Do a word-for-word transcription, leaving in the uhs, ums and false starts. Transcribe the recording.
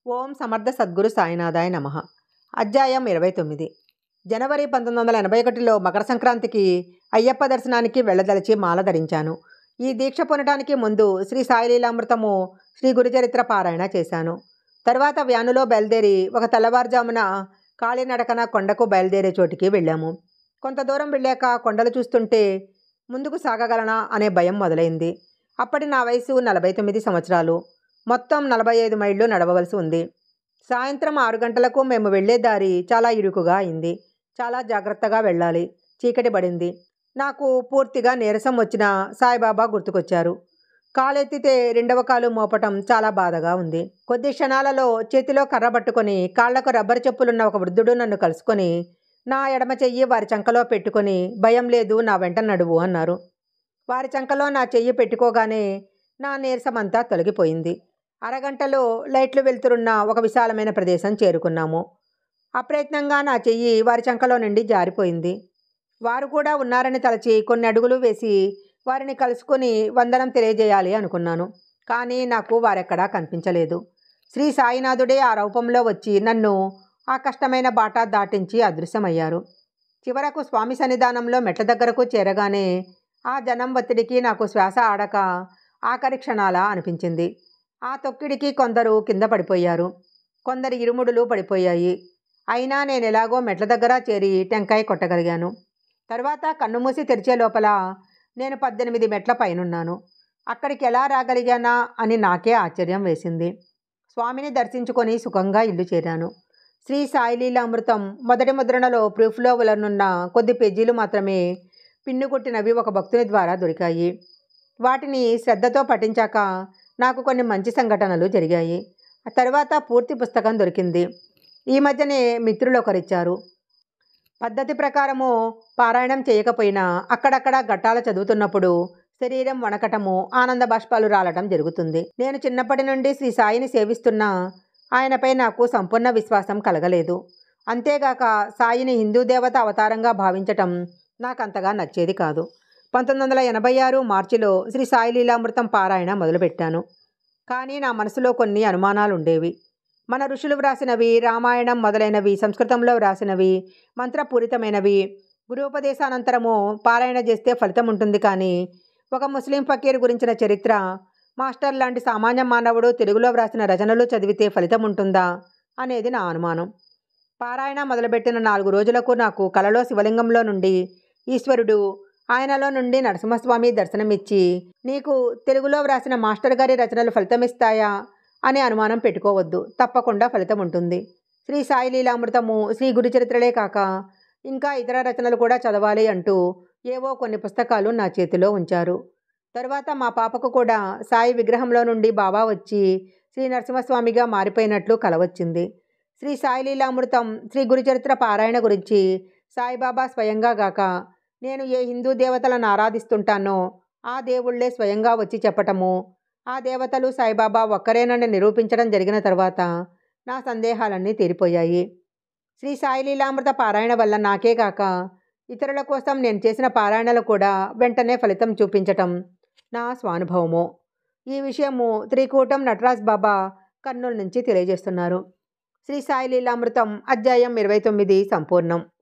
ఓం సమర్థ సద్గురు సాయినాథాయ నమః. అధ్యాయం ఇరవై తొమ్మిది. జనవరి పంతొమ్మిది వందల ఎనభై ఒకటిలో మకర సంక్రాంతికి అయ్యప్ప దర్శనానికి వెళ్ళదలిచి మాల ధరించాను. ఈ దీక్ష పొనడానికి ముందు శ్రీ సాయిలీలామృతము, శ్రీ గురుచరిత్ర పారాయణ చేశాను. తర్వాత వ్యానులో బయలుదేరి ఒక తెల్లవారుజామున కాలినడకన కొండకు బయలుదేరే చోటికి వెళ్ళాము. కొంత దూరం వెళ్ళాక కొండలు చూస్తుంటే ముందుకు సాగగలనా అనే భయం మొదలైంది. అప్పటి నా వయసు నలభై తొమ్మిది సంవత్సరాలు. మొత్తం నలభై ఐదు మైళ్ళు నడవవలసి ఉంది. సాయంత్రం ఆరు గంటలకు మేము వెళ్లే దారి చాలా ఇరుకుగా అయింది. చాలా జాగ్రత్తగా వెళ్ళాలి. చీకటి పడింది. నాకు పూర్తిగా నీరసం వచ్చిన సాయిబాబా గుర్తుకొచ్చారు. కాలెత్తితే రెండవ కాలు మోపటం చాలా బాధగా ఉంది. కొద్ది క్షణాలలో చేతిలో కర్ర పట్టుకొని కాళ్లకు రబ్బరు చెప్పులున్న ఒక వృద్ధుడు నన్ను కలుసుకొని నా ఎడమ చెయ్యి వారి చంకలో పెట్టుకొని భయం లేదు, నా వెంట నడువు అన్నారు. వారి చంకలో నా చెయ్యి పెట్టుకోగానే నా నీరసమంతా తొలగిపోయింది. అరగంటలో లైట్లు వెలుతురున్న ఒక విశాలమైన ప్రదేశం చేరుకున్నాము. అప్రయత్నంగా నా చెయ్యి వారి చంకలో నుండి జారిపోయింది. వారు కూడా ఉన్నారని తలచి కొన్ని అడుగులు వేసి వారిని కలుసుకొని వందనం తెలియజేయాలి అనుకున్నాను. కానీ నాకు వారెక్కడా కనిపించలేదు. శ్రీ సాయినాథుడే ఆ రూపంలో వచ్చి నన్ను ఆ కష్టమైన బాట దాటించి అదృశ్యమయ్యారు. చివరకు స్వామి సన్నిధానంలో మెట్ల దగ్గరకు చేరగానే ఆ జనం ఒత్తిడికి నాకు శ్వాస ఆడక ఆఖరి క్షణాల అనిపించింది. ఆ తొక్కిడికి కొందరు కింద పడిపోయారు. కొందరి ఇరుముడులు పడిపోయాయి. అయినా నేను ఎలాగో మెట్ల దగ్గర చేరి టెంకాయ కొట్టగలిగాను. తర్వాత కన్నుమూసి తెరిచే లోపల నేను పద్దెనిమిది మెట్ల పైనున్నాను. అక్కడికి ఎలా రాగలిగానా అని నాకే ఆశ్చర్యం వేసింది. స్వామిని దర్శించుకొని సుఖంగా ఇల్లు చేరాను. శ్రీ సాయిలీలామృతం మొదటి ముద్రణలో ప్రూఫ్లో వలనున్న కొద్ది పేజీలు మాత్రమే పిన్నుకొట్టినవి ఒక భక్తుని ద్వారా దొరికాయి. వాటిని శ్రద్ధతో పఠించాక నాకు కొన్ని మంచి సంఘటనలు జరిగాయి. ఆ తర్వాత పూర్తి పుస్తకం దొరికింది. ఈ మధ్యనే మిత్రులు ఒకరిచ్చారు. పద్ధతి ప్రకారము పారాయణం చేయకపోయినా అక్కడక్కడ ఘట్టాలు చదువుతున్నప్పుడు శరీరం వణకటము, ఆనంద బాష్పాలు రాలటం జరుగుతుంది. నేను చిన్నప్పటి నుండి శ్రీ సాయిని సేవిస్తున్నా ఆయనపై నాకు సంపూర్ణ విశ్వాసం కలగలేదు. అంతేగాక సాయిని హిందూ దేవత అవతారంగా భావించటం నాకంతగా నచ్చేది కాదు. పంతొమ్మిది వందల ఎనభై ఆరు మార్చిలో శ్రీ సాయిలీలామృతం పారాయణ మొదలుపెట్టాను. కానీ నా మనసులో కొన్ని అనుమానాలు ఉండేవి. మన ఋషులు వ్రాసినవి, రామాయణం మొదలైనవి సంస్కృతంలో వ్రాసినవి, మంత్రపూరితమైనవి. గురుపదేశానంతరము పారాయణ చేస్తే ఫలితం ఉంటుంది. కానీ ఒక ముస్లిం ఫకీర్ గురించిన చరిత్ర, మాస్టర్ లాంటి సామాన్య మానవుడు తెలుగులో వ్రాసిన రచనలు చదివితే ఫలితం ఉంటుందా అనేది నా అనుమానం. పారాయణ మొదలుపెట్టిన నాలుగు రోజులకు నాకు కలలో శివలింగంలో నుండి ఈశ్వరుడు, ఆయనలో నుండి నరసింహస్వామి దర్శనమిచ్చి, నీకు తెలుగులో వ్రాసిన మాస్టర్ గారి రచనలు ఫలితమిస్తాయా అనే అనుమానం పెట్టుకోవద్దు, తప్పకుండా ఫలితం ఉంటుంది. శ్రీ సాయిలీలామృతము, శ్రీ గురుచరిత్రలే కాక ఇంకా ఇతర రచనలు కూడా చదవాలి అంటూ ఏవో కొన్ని పుస్తకాలు నా చేతిలో ఉంచారు. తర్వాత మా పాపకు కూడా సాయి విగ్రహంలో నుండి బాబా వచ్చి శ్రీ నరసింహస్వామిగా మారిపోయినట్లు కల వచ్చింది. శ్రీ సాయిలీలామృతం, శ్రీ గురుచరిత్ర పారాయణ గురించి సాయిబాబా స్వయంగా గాక నేను ఏ హిందూ దేవతలను ఆరాధిస్తుంటానో ఆ దేవుళ్లే స్వయంగా వచ్చి చెప్పటము, ఆ దేవతలు సాయిబాబా ఒక్కరేనని నిరూపించడం జరిగిన తర్వాత నా సందేహాలన్నీ తీరిపోయాయి. శ్రీ సాయిలీలామృత పారాయణ వల్ల నాకే కాక ఇతరుల కోసం నేను చేసిన పారాయణలు కూడా వెంటనే ఫలితం చూపించటం నా స్వానుభవము. ఈ విషయము త్రికూటం నటరాజ్ బాబా కర్నూలు నుంచి తెలియజేస్తున్నారు. శ్రీ సాయిలీలామృతం అధ్యాయం ఇరవై తొమ్మిది సంపూర్ణం.